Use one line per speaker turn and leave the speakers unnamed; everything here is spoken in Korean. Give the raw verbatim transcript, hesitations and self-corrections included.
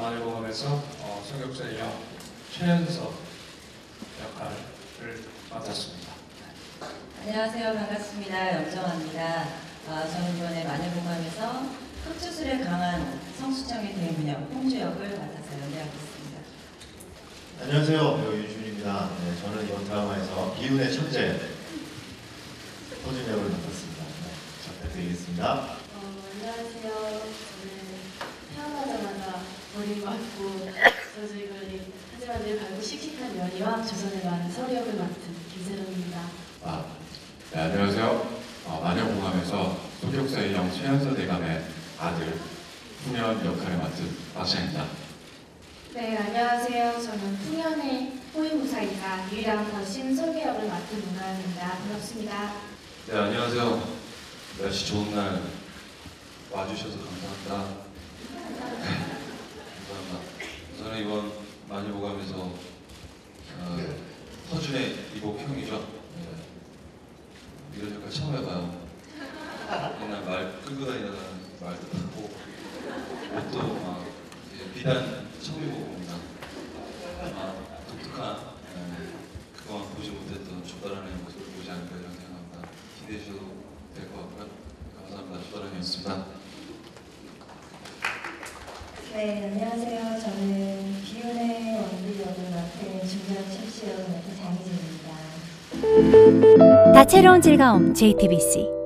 마늘공원에서 어, 성격자 영 최연석 역할을 맡았습니다.
안녕하세요. 반갑습니다. 염정아입니다. 어, 저는 이번에 마늘공감에서 흑주술에 강한 성수청의 대문역 홍주 역을 맡아서 연기하고 있습니다.
안녕하세요. 배우 윤준입니다. 네, 저는 이번 드라마에서 기운의 천재 호준 역을 맡았습니다. 네, 잘 부탁드리겠습니다.
어, 안녕하세요. 저는 태어나자마자 머리 맞고 저지글이 하지만 늘 밝고 씩씩한 연희와 조선의 많은 서리역을 맡은 김세롱입니다.
아, 네, 안녕하세요. 어, 마녀공감에서 소격사의 영 최연서 대감의 아들 풍년 역할을 맡은 박찬입니다.
네, 안녕하세요. 저는 풍년의 호위무사이자 유일한 거신 설계역을 맡은 문가연입니다. 반갑습니다.
네, 안녕하세요. 날씨 좋은 날 와주셔서 감사합니다. 감사합니다. 저는 이번 마녀공감에서 어, 허준의 이복형이죠. 네. 이런 역할 처음 해봐요. 맨날 말 끌고 다니다가 말도 타고 옷도 막 이제 비단 처음 입어봅니다. 아마 독특한 네, 그동안 보지 못했던 조달하는 모습을 보지 않을까 이런 생각합니다. 기대해 주셔도 될 것 같고요. 감사합니다. 조달하이었습니다.
네, 안녕하세요. 저는 기운의 원빈 역을 맡은 중년 실시 역을 맡은 장희진입니다.
다채로운 즐거움 제이티비씨